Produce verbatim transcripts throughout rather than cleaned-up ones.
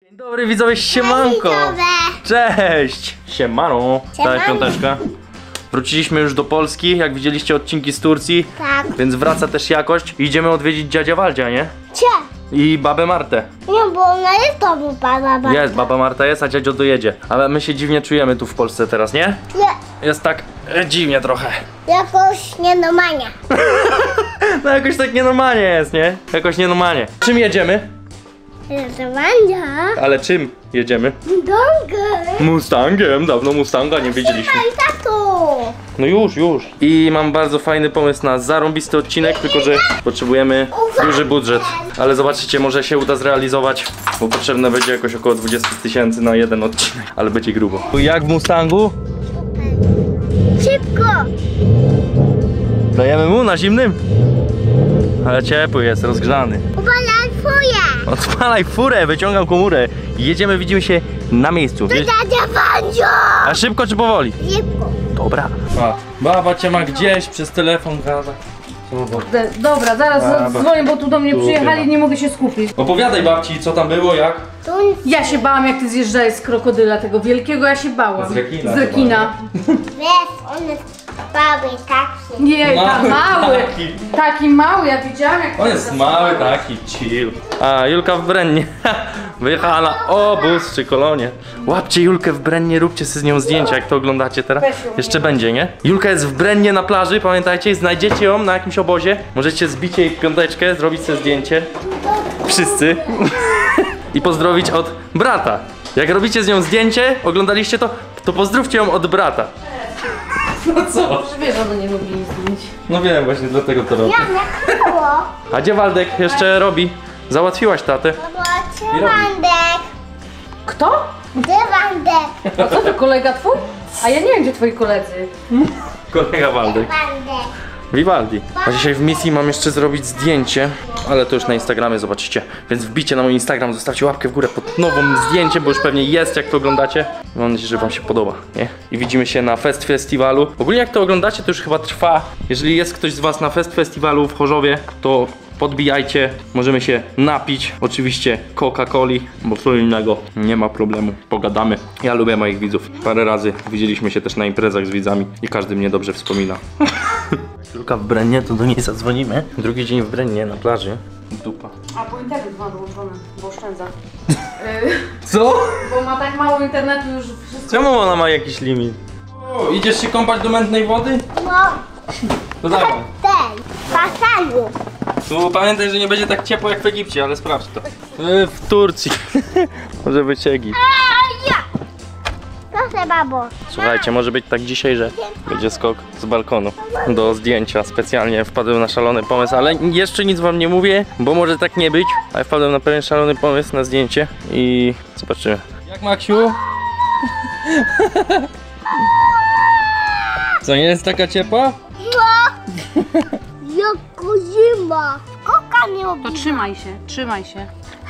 Dzień dobry widzowie, siemanko! Cześć! Siemano! Cała piąteczka. Wróciliśmy już do Polski, jak widzieliście odcinki z Turcji. Tak. Więc wraca też jakość. Idziemy odwiedzić dziadzia Waldzia, nie? Cie! I babę Martę. Nie, bo ona jest to baba Marta. Jest, baba Marta jest, a dziadzio dojedzie. Ale my się dziwnie czujemy tu w Polsce teraz, nie? Nie, Jest tak e, dziwnie trochę. jakoś nienormalnie. No jakoś tak nienormalnie jest, nie? Jakoś nienormalnie. Czym jedziemy? Nienormalnie. Ale czym jedziemy? Dągę. Mustangiem, dawno Mustanga nie wiedzieliśmy. Słuchaj, tato. No już, już. I mam bardzo fajny pomysł na zarąbisty odcinek, tylko że potrzebujemy duży budżet. Ale zobaczycie, może się uda zrealizować, bo potrzebne będzie jakoś około dwadzieścia tysięcy na jeden odcinek. Ale będzie grubo. Jak w Mustangu? Szybko. Dajemy mu na zimnym? Ale ciepły jest, rozgrzany. Ubalaj fuję. Odpalaj furę, wyciągam komórę. Jedziemy, widzimy się na miejscu. To dziadzia Wandzio. A szybko czy powoli? Szybko. Dobra. A, baba cię ma gdzieś przez telefon gada. Dobra, zaraz Baba. dzwonię, bo tu do mnie Tu przyjechali chyba. i nie mogę się skupić. Opowiadaj babci, co tam było, jak? Tu Ja się bałam, jak ty zjeżdżałeś z krokodyla tego wielkiego, ja się bałam. Z rekina Z rekina. wiesz, on jest mały taki. Nie, Mały ta, mały. taki. Taki mały, ja widziałam jak... On jest mały taki, chill. A, Julka w Brennie. Wyjechała na obóz czy kolonię. Łapcie Julkę w Brennie, róbcie sobie z nią zdjęcia, jak to oglądacie teraz. Jeszcze będzie, nie? Julka jest w Brennie na plaży, pamiętajcie, znajdziecie ją na jakimś obozie. Możecie zbić jej piąteczkę, zrobić sobie zdjęcie. Wszyscy. I pozdrowić od brata. Jak robicie z nią zdjęcie, oglądaliście to, to pozdrówcie ją od brata. No co? Wiesz, ona nie lubi nic zdjęć. No wiem, właśnie dlatego to robię. Ja nie było. A gdzie Waldek jeszcze robi? Załatwiłaś tatę? To było Wandek. Kto? Gdzie Wandek? A co to, kolega twój? A ja nie wiem, gdzie twoi koledzy. Kolega Waldek. Wandek. Vivaldi. A dzisiaj w misji mam jeszcze zrobić zdjęcie, ale to już na Instagramie zobaczycie. Więc wbicie na mój Instagram, zostawcie łapkę w górę pod nowym zdjęciem, bo już pewnie jest, jak to oglądacie. Mam nadzieję, że wam się podoba, nie? I widzimy się na Fest Festiwalu. Ogólnie jak to oglądacie, to już chyba trwa. Jeżeli jest ktoś z was na Fest Festiwalu w Chorzowie, to podbijajcie, możemy się napić, oczywiście Coca-Coli, bo co innego, nie ma problemu, pogadamy. Ja lubię moich widzów, parę razy widzieliśmy się też na imprezach z widzami i każdy mnie dobrze wspomina. Julka w Brennie, to do niej zadzwonimy. Drugi dzień w Brennie na plaży. Dupa. A bo internet ma wyłączony, bo oszczędza. Co? Bo ma tak mało internetu już wszystko. Czemu ona ma jakiś limit? O, idziesz się kąpać do mętnej wody? No, To dawaj. tej. Basanu. Tu pamiętaj, że nie będzie tak ciepło jak w Egipcie, ale sprawdź to. Yy, w Turcji. Może być Egipt. A ja. Proszę, babo. Słuchajcie, może być tak dzisiaj, że będzie skok z balkonu do zdjęcia. Specjalnie wpadłem na szalony pomysł, ale jeszcze nic wam nie mówię, bo może tak nie być. Ale wpadłem na pewien szalony pomysł na zdjęcie i zobaczymy. Jak, Maksiu? Co, nie jest taka ciepła? No. Jako zima. Koka nie To obiła. trzymaj się, trzymaj się.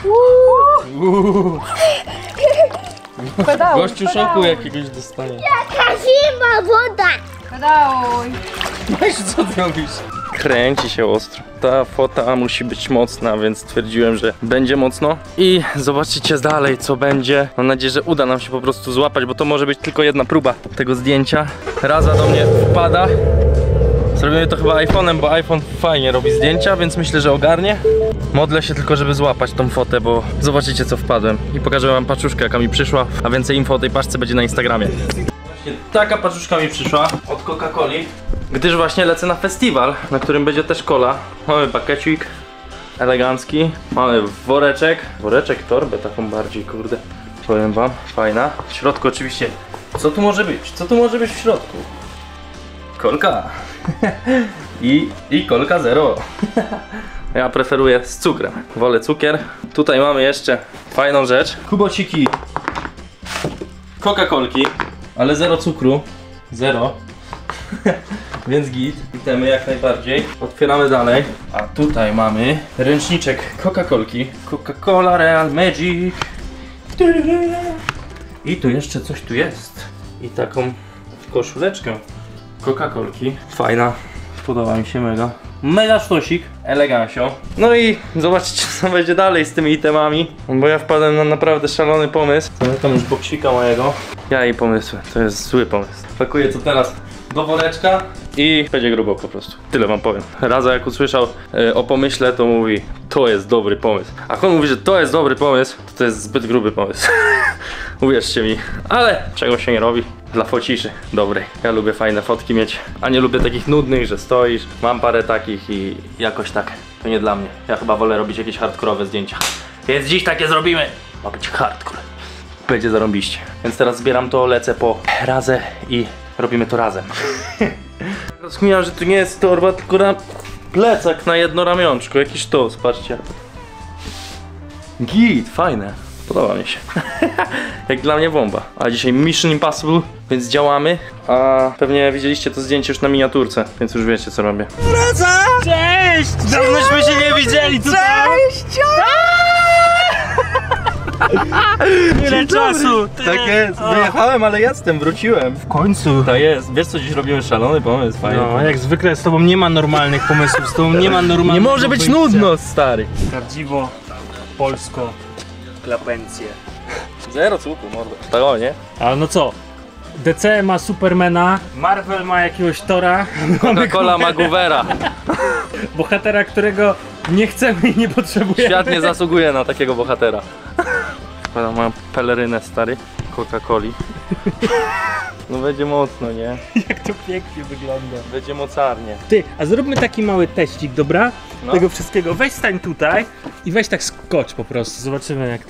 Uuu. Pedałuj, Gościu szoku jakiegoś dostanie. Jaka zima woda. Pedałuj. Weź, co ty robisz? Kręci się ostro. Ta fota musi być mocna, więc stwierdziłem, że będzie mocno. I zobaczycie dalej, co będzie. Mam nadzieję, że uda nam się po prostu złapać, bo to może być tylko jedna próba tego zdjęcia. Raza do mnie wpada. Zrobimy to chyba iPhone'em, bo iPhone fajnie robi zdjęcia, więc myślę, że ogarnie. Modlę się tylko, żeby złapać tą fotę, bo zobaczycie, co wpadłem. I pokażę wam paczuszkę, jaka mi przyszła, a więcej info o tej paczce będzie na Instagramie. Właśnie taka paczuszka mi przyszła od Coca-Coli, gdyż właśnie lecę na festiwal, na którym będzie też cola. Mamy pakiecik elegancki, mamy woreczek, woreczek, torbę taką bardziej, kurde, powiem wam, fajna. W środku oczywiście, co tu może być? Co tu może być w środku? Kolka. I, I kolka zero. Ja preferuję z cukrem. Wolę cukier. Tutaj mamy jeszcze fajną rzecz. Kubociki Coca-Colki, ale zero cukru. Zero. Więc git. Witamy jak najbardziej. Otwieramy dalej. A tutaj mamy ręczniczek Coca-Colki. Coca-Cola Real Magic. I tu jeszcze coś tu jest. I taką koszuleczkę Coca-Colki. Fajna. Podoba mi się mega. Mega sztosik, elegancio. No i zobaczcie, co będzie dalej z tymi itemami, bo ja wpadłem na naprawdę szalony pomysł. Zamykam już boksika mojego. Ja i pomysły, to jest zły pomysł. Pakuję to teraz do woreczka i będzie grubo po prostu. Tyle wam powiem. Raza jak usłyszał e, o pomyśle, to mówi, to jest dobry pomysł. A jak on mówi, że to jest dobry pomysł, to to jest zbyt gruby pomysł. Uwierzcie mi. Ale czego się nie robi dla fociszy dobrej. Ja lubię fajne fotki mieć, a nie lubię takich nudnych, że stoisz. Mam parę takich i jakoś tak. To nie dla mnie. Ja chyba wolę robić jakieś hardkorowe zdjęcia. Więc dziś takie zrobimy. Ma być hardcore. Będzie zarąbiście. Więc teraz zbieram to, lecę po Razę i robimy to razem. Rozkminiam, że tu nie jest torba, tylko na plecak na jedno ramionczko. Jakiś sztos, patrzcie. Git, fajne. Podoba mi się. Jak dla mnie bomba. A dzisiaj Mission Impossible, więc działamy. A pewnie widzieliście to zdjęcie już na miniaturce, więc już wiecie, co robię. Raza! Cześć! Dawnośmy się nie widzieli tutaj! Cześć! Ile czasu! Ty. Tak jest, wyjechałem, ale jestem, wróciłem. W końcu. Tak jest, wiesz co dziś robimy? Szalony pomysł, fajny. No, jak zwykle z tobą nie ma normalnych pomysłów, z tobą nie ma normalnych. Nie może być nudno, stary. Prawdziwo polsko klapencje. Zero cukru, mordo. Tak o, nie? Ale no co? D C ma Supermana, Marvel ma jakiegoś Tora, Coca-Cola ma Goovera. bohatera, którego nie chcemy i nie potrzebujemy. Świat nie zasługuje na takiego bohatera. Składam moją pelerynę, stary. Coca-Coli. No będzie mocno, nie? Jak to pięknie wygląda. Będzie mocarnie. Ty, a zróbmy taki mały teścik, dobra? No. Tego wszystkiego. Weź stań tutaj i weź tak skocz po prostu. Zobaczymy jak to.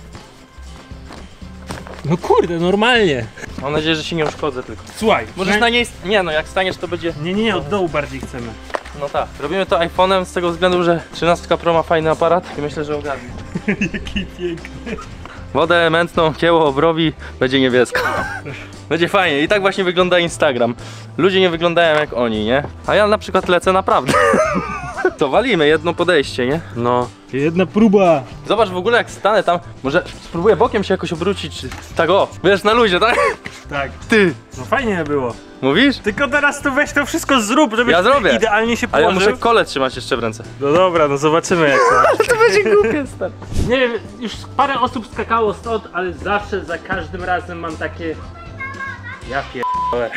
No kurde, normalnie. Mam nadzieję, że się nie uszkodzę tylko. Słuchaj, Możesz na... na niej... Nie no, jak staniesz to będzie... Nie, nie, nie, od dołu bardziej chcemy. No tak. Robimy to iPhone'em z tego względu, że trzynaście Pro ma fajny aparat i myślę, że ogarnie. Jaki piękny. Wodę mętną, kieło obrobi, będzie niebieska. Będzie fajnie i tak właśnie wygląda Instagram. Ludzie nie wyglądają jak oni, nie? A ja na przykład lecę naprawdę. To walimy, jedno podejście, nie? No. Jedna próba. Zobacz w ogóle jak stanę tam, może spróbuję bokiem się jakoś obrócić, czy... tak o, wiesz, na luzie, tak? Tak. Ty, No fajnie było. mówisz? Tylko teraz to weź to wszystko zrób, żeby Ja zrobię. idealnie się Ale położył. ja muszę kole trzymać jeszcze w ręce. No dobra, no zobaczymy jak to. To będzie głupie, stary. Nie wiem, już parę osób skakało stąd, ale zawsze, za każdym razem mam takie... Ja pierdolę.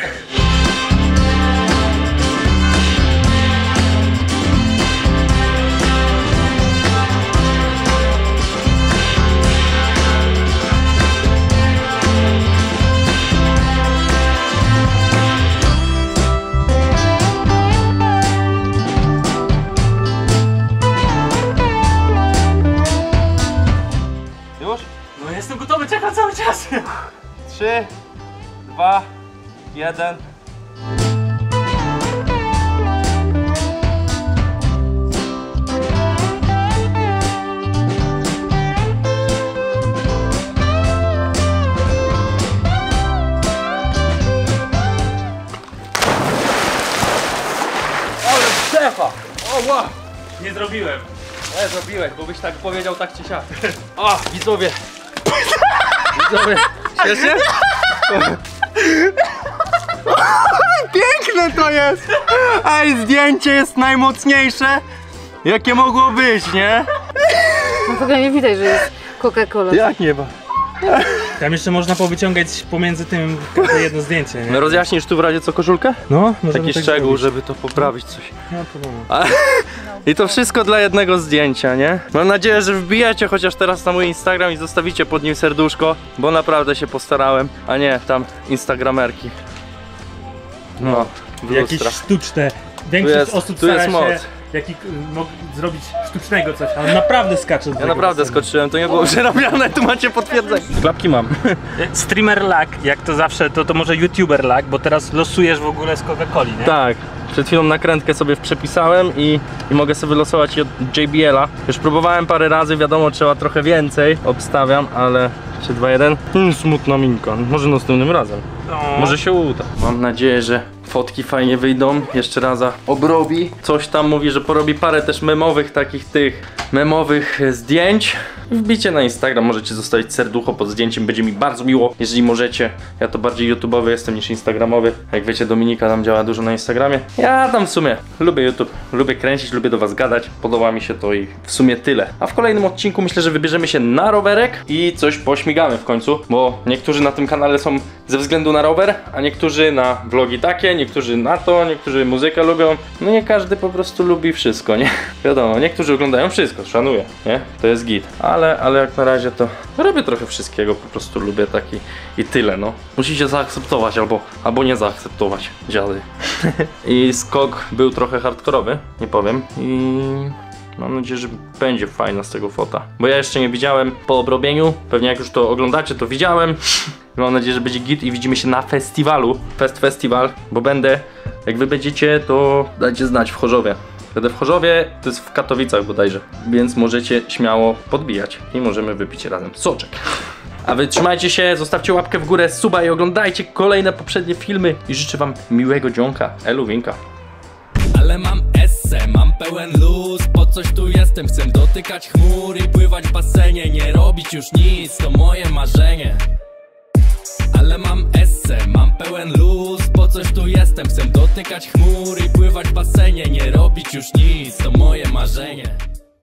Już? No jestem gotowy, czekam cały czas. Trzy, dwa, jeden. Ale szefa! O, wow! Nie zrobiłem. Nie zrobiłeś, bo byś tak powiedział tak czy siak. O, widzowie! Widzowie, śmiesznie? Piękne to jest! Ej, zdjęcie jest najmocniejsze, jakie mogło być, nie? No w ogóle nie widać, że jest Coca-Cola. Jak nie ma? Tam jeszcze można powyciągać pomiędzy tym każde jedno zdjęcie, nie? No rozjaśnisz tu w razie co koszulkę? No, możemy Taki tak szczegół, zrobić. żeby to poprawić coś. Nie ma problemu. A, I to wszystko dla jednego zdjęcia, nie? Mam nadzieję, że wbijecie chociaż teraz na mój Instagram i zostawicie pod nim serduszko, bo naprawdę się postarałem, a nie tam instagramerki. No, w Jakieś lustra. sztuczne. Większość Tu jest- osób tu jest stara się moc. jaki, mógł zrobić sztucznego coś, ale naprawdę skacze. z Ja tego naprawdę basenu. skoczyłem, to nie było przerabiane, tu macie potwierdzenie. Klapki mam. Streamer lag, jak to zawsze, to, to może YouTuber lag, bo teraz losujesz w ogóle z Coca-Coli, nie? Tak, przed chwilą nakrętkę sobie przepisałem i, i mogę sobie losować od J B L a. Już próbowałem parę razy, wiadomo, trzeba trochę więcej, obstawiam, ale trzy, dwa, jeden. Hmm, smutna minka, może następnym razem. No. Może się uda. Mam nadzieję, że fotki fajnie wyjdą. Jeszcze raza obrobi. Coś tam mówi, że porobi parę też memowych takich tych memowych zdjęć. Wbijcie na Instagram, możecie zostawić serducho pod zdjęciem, będzie mi bardzo miło, jeżeli możecie. Ja to bardziej YouTube'owy jestem niż instagramowy. Jak wiecie, Dominika tam działa dużo na Instagramie. Ja tam w sumie lubię YouTube, lubię kręcić, lubię do was gadać. Podoba mi się to i w sumie tyle. A w kolejnym odcinku myślę, że wybierzemy się na rowerek i coś pośmigamy w końcu, bo niektórzy na tym kanale są ze względu na rower, a niektórzy na vlogi takie, niektórzy na to, niektórzy muzykę lubią. No nie każdy po prostu lubi wszystko, nie? Wiadomo, niektórzy oglądają wszystko, szanuję, nie? To jest git. Ale, ale jak na razie to robię trochę wszystkiego, po prostu lubię taki i tyle, no. Musicie zaakceptować albo, albo nie zaakceptować, dziady. I skok był trochę hardkorowy, nie powiem. I mam nadzieję, że będzie fajna z tego fota. Bo ja jeszcze nie widziałem po obrobieniu. Pewnie jak już to oglądacie, to widziałem. Mam nadzieję, że będzie git i widzimy się na festiwalu. Fest Festival, bo będę, jak wy będziecie, to dajcie znać w Chorzowie. Będę w Chorzowie, to jest w Katowicach bodajże. Więc możecie śmiało podbijać i możemy wypić razem soczek. A wy trzymajcie się, zostawcie łapkę w górę, suba i oglądajcie kolejne poprzednie filmy. I życzę wam miłego dzionka. Elu, winka. Ale mam esse, mam pełen luz, po coś tu jestem, chcę dotykać chmur i pływać w basenie, nie robić już nic, to moje marzenie. Ale mam esse, mam pełen luz, po coś tu jestem, chcę dotykać chmur i pływać w basenie, nie robić już nic, to moje marzenie.